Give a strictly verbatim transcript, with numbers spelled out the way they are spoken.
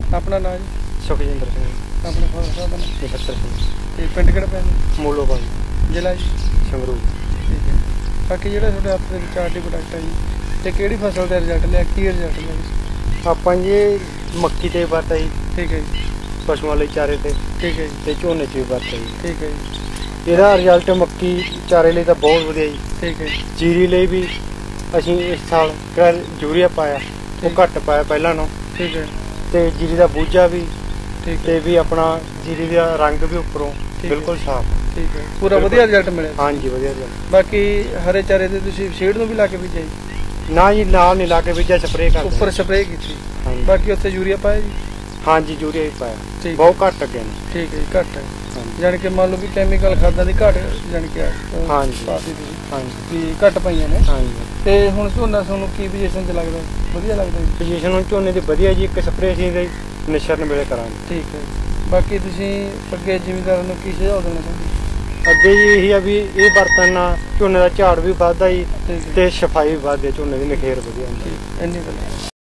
अपना नाम जी? सुखजिंदर सिंह। अपने फादर साहब का नाम? नछत्तर सिंह। ते पिंड किहड़ा पैंदा? ਮੂਲੋਵਾਲ ਜ਼ਿਲ੍ਹਾ जी? ਸੰਗਰੂਰ। ठीक है। बाकी ਜਿਹੜਾ ਤੁਹਾਡੇ ਹੱਥ ਦੇ ਵਿੱਚ ਆਰਟੀ ਪ੍ਰੋਡਕਟ ਹੈ ਜੀ, ਤੇ ਕਿਹੜੀ ਫਸਲ ਦਾ ਰਿਜ਼ਲਟ ਲਿਆ, ਕੀ ਰਿਜ਼ਲਟ ਲਿਆ ਜੀ? ਆਪਾਂ ਜੀ ਮੱਕੀ ਤੇ ਵਰਤਾ ਜੀ, ਠੀਕ ਹੈ ਜੀ। ਪਸ਼ੂਆਂ ਲਈ ਚਾਰੇ ਤੇ, ਠੀਕ ਹੈ ਜੀ। ਤੇ ਝੋਨੇ 'ਚ ਵੀ ਵਰਤਾ ਜੀ। ਠੀਕ ਹੈ ਜੀ। ਇਹਦਾ ਰਿਜ਼ਲਟ ਮੱਕੀ ਚਾਰੇ ਲਈ ਤਾਂ ਬਹੁਤ ਵਧੀਆ ਜੀ। ਠੀਕ ਹੈ। ਜੀਰੀ ਲਈ ਵੀ ਅਸੀਂ ਇਸ ਸਾਲ ਕਿਹੜਾ ਯੂਰੀਆ ਪਾਇਆ, ਉਹ ਘੱਟ ਪਾਇਆ ਪਹਿਲਾਂ ਨਾਲੋਂ। ਠੀਕ ਹੈ। ਤੇ ਜੀਰੀ ਦਾ ਬੂਝਾ ਵੀ, ਠੀਕ ਤੇ ਹੈ। ਵੀ ਆਪਣਾ ਜੀਰੀ ਦਾ ਰੰਗ ਵੀ ਉੱਪਰੋਂ ਬਿਲਕੁਲ ਸਾਫ਼। ਠੀਕ ਹੈ, ਪੂਰਾ ਵਧੀਆ ਰਿਜ਼ਲਟ ਮਿਲਿਆ? ਹਾਂਜੀ ਵਧੀਆ ਰਿਜ਼ਲਟ। ਬਾਕੀ ਹਰੇ ਚਾਰੇ ਤੇ ਤੁਸੀਂ ਸ਼ੇਡ ਨੂੰ ਵੀ ਲਾ ਕੇ ਬੀਜਿਆ ਜੀ? ਨਾ ਜੀ, ਨਾਲ ਨਹੀਂ ਲਾ ਕੇ ਬੀਜਿਆ, ਸਪਰੇਅ ਕਰ ਉੱਪਰ ਸਪਰੇਅ ਕੀਤੀ? ਹਾਂਜੀ। ਬਾਕੀ ਉੱਥੇ ਯੂਰੀਆ ਪਾਇਆ ਜੀ? ਹਾਂਜੀ ਯੂਰੀਆ ਵੀ ਪਾਇਆ, ਠੀਕ ਬਹੁਤ ਘੱਟ ਅੱਗੇ ਨੇ। ਠੀਕ ਹੈ ਜੀ, ਘੱਟ ਹੈ। ਜਾਣੀ ਕਿ ਮੰਨ ਲਓ ਵੀ ਕੈਮੀਕਲ ਖਾਦਾਂ ਦੀ ਘਾਟ ਜਾਣੀ ਕਿ ਹਾਂਜੀ ਪਾਤੀ ਤੁਸੀਂ ਹਾਂਜੀ ਵੀ ਘੱਟ ਪਈਆਂ ਨੇ। ਹਾਂਜੀ। ਤੇ ਹੁਣ ਝੋਨਾ ਤੁਹਾਨੂੰ ਕੀ ਪੋਜੀਸ਼ਨ 'ਚ ਲੱਗਦਾ? ਵਧੀਆ ਲੱਗਦਾ ਜੀ? ਪੋਜੀਸ਼ਨ ਹੁਣ ਝੋਨੇ ਦੀ ਵਧੀਆ ਜੀ, ਇੱਕ ਸਪਰੇਅ ਸੀ ਦੇ ਨਿਸ਼ਰਨ ਵੇਲੇ ਕਰਾਂਗੇ। ਠੀਕ ਹੈ। ਬਾਕੀ ਤੁਸੀਂ ਅੱਗੇ ਜ਼ਿਮੀਂਦਾਰਾਂ ਨੂੰ ਕੀ ਸੁਝਾਅ ਦੇਣਾ ਚਾਹੁੰਦੇ? ਅੱਗੇ ਜੀ ਇਹੀ ਆ ਵੀ ਇਹ ਬਰਤਨ ਨਾਲ ਝੋਨੇ ਦਾ ਝਾੜ ਵੀ ਵੱਧਦਾ ਜੀ, ਠੀਕ ਹੈ। ਤੇ ਸਫਾਈ ਵੀ ਵੱਧਦੀ, ਝੋਨੇ ਦੀ ਨਖੇਰ ਵਧੀਆ ਹੁੰਦੀ। ਇੰਨੀ ਗੱਲ।